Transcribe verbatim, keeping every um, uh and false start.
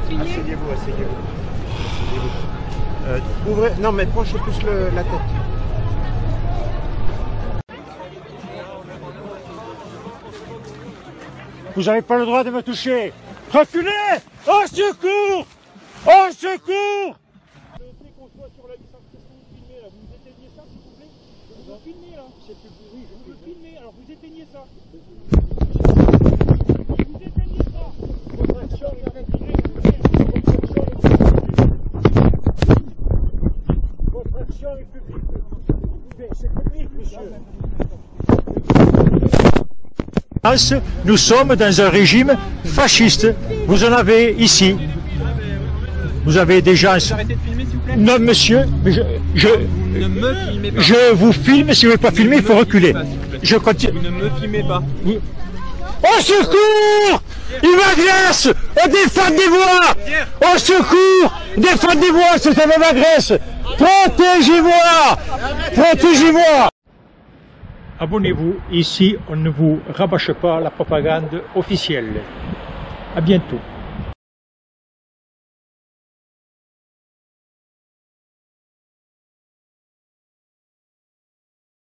essuyez. Asseyez-vous, asseyez-vous. Asseyez-vous. Euh, ouvrez, non mais penchez plus le, la tête. Vous n'avez pas le droit de me toucher. Reculez! Au secours! Au secours! Je sais qu'on soit sur la licence. Qu'est-ce que vous filmez là? Vous nous éteignez ça s'il vous plaît? Vous me filmez là? Oui, vous me filmez, alors vous éteignez ça. Vous éteignez ça. Votre action est publique. Votre action est publique. C'est public, monsieur. Nous sommes dans un régime fasciste. Vous en avez ici. Vous avez des gens... Arrêtez de filmer, s'il vous plaît. Non, monsieur, mais je, je, Vous ne me filmez pas. je vous filme. Si vous ne voulez pas filmer, il faut reculer. Pas, Je continue. Vous ne me filmez pas. Vous... Au secours! Il m'agresse! Défendez-moi! Au secours! Défendez-moi, cet homme m'agresse! Protégez-moi! Protégez-moi! Abonnez-vous, ici on ne vous rabâche pas la propagande officielle. À bientôt.